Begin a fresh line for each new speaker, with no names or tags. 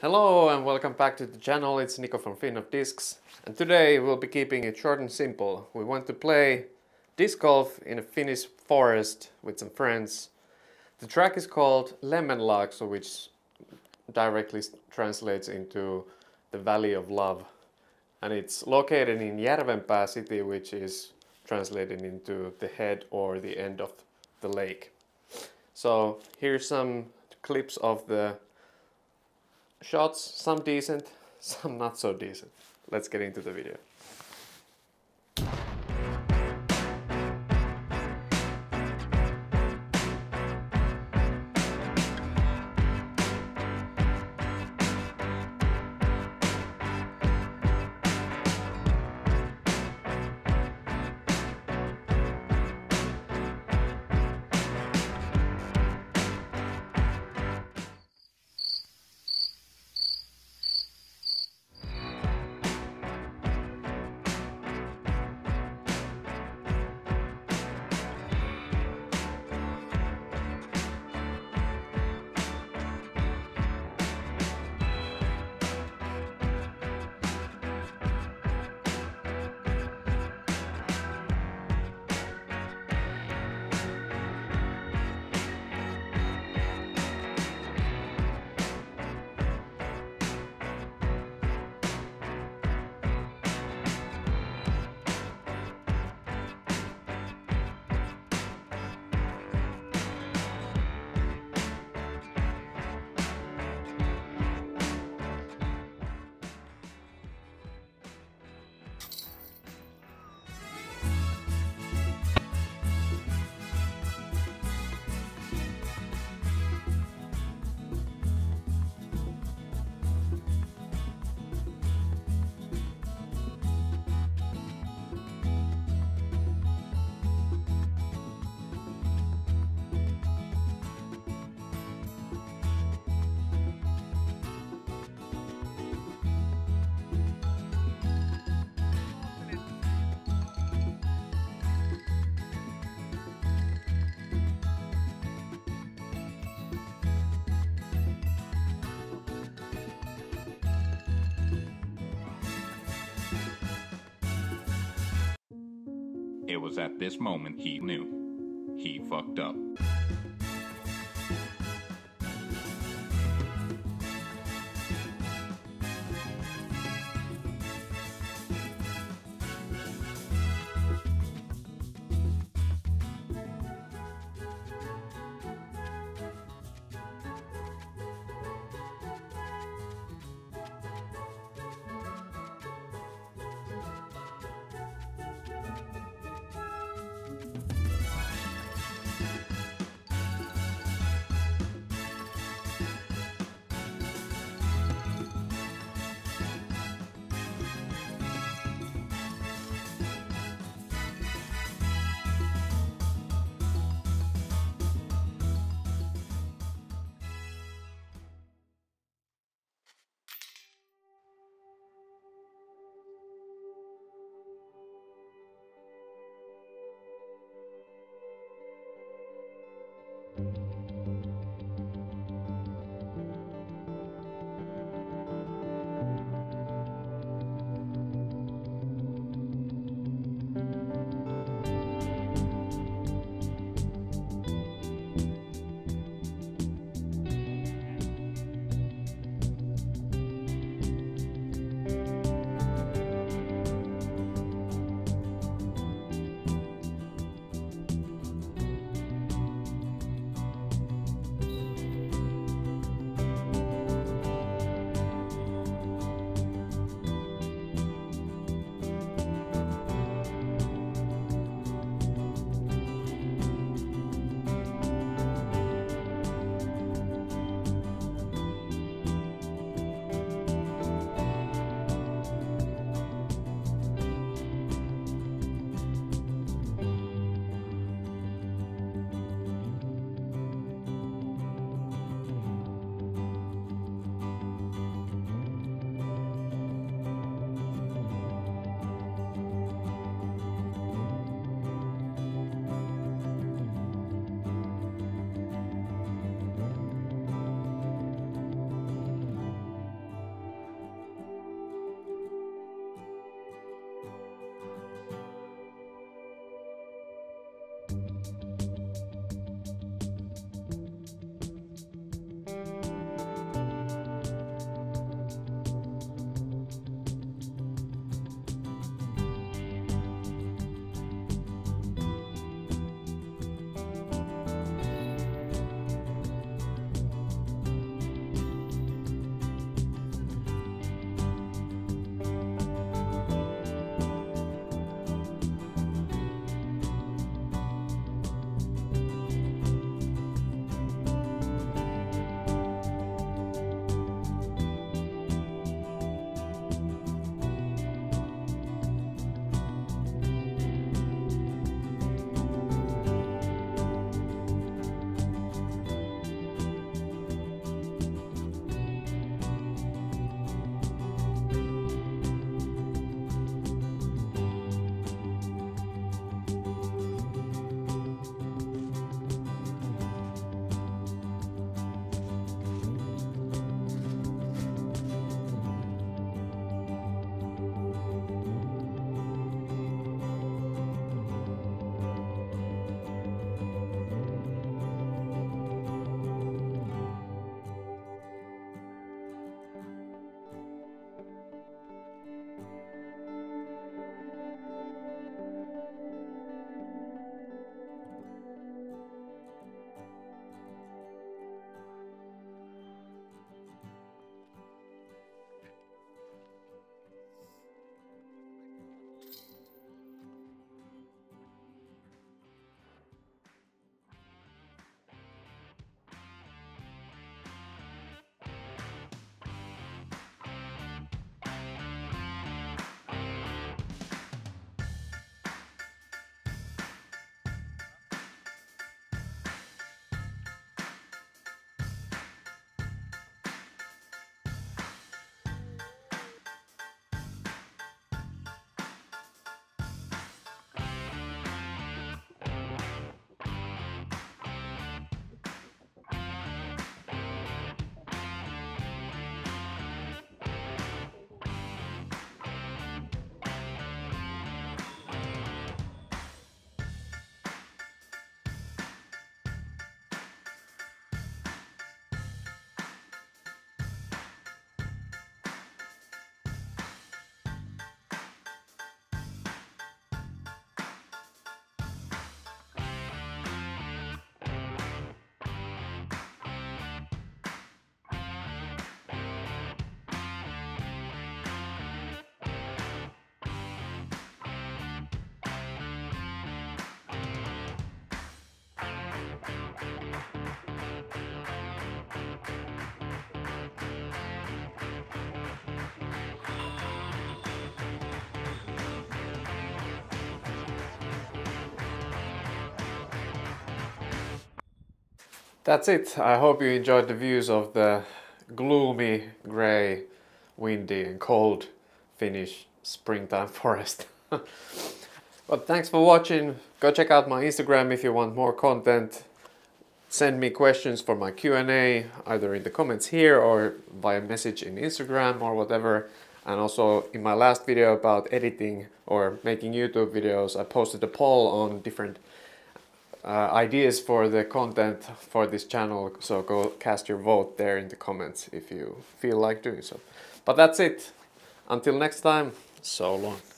Hello and welcome back to the channel. It's Nico from Finnish, and today we'll be keeping it short and simple. We want to play disc golf in a Finnish forest with some friends. The track is called Lemmenlaakso, which directly translates into the Valley of Love, and it's located in Järvenpää city, which is translated into the head or the end of the lake. So here's some clips of the shots, some decent, some not so decent. Let's get into the video.
It was at this moment he knew. He fucked up.
That's it. I hope you enjoyed the views of the gloomy, grey, windy and cold Finnish springtime forest. But thanks for watching. Go check out my Instagram if you want more content. Send me questions for my Q&A either in the comments here or via message in Instagram or whatever. And also in my last video about editing or making YouTube videos, I posted a poll on different ideas for the content for this channel, so go cast your vote there in the comments if you feel like doing so. But that's it. Until next time, so long.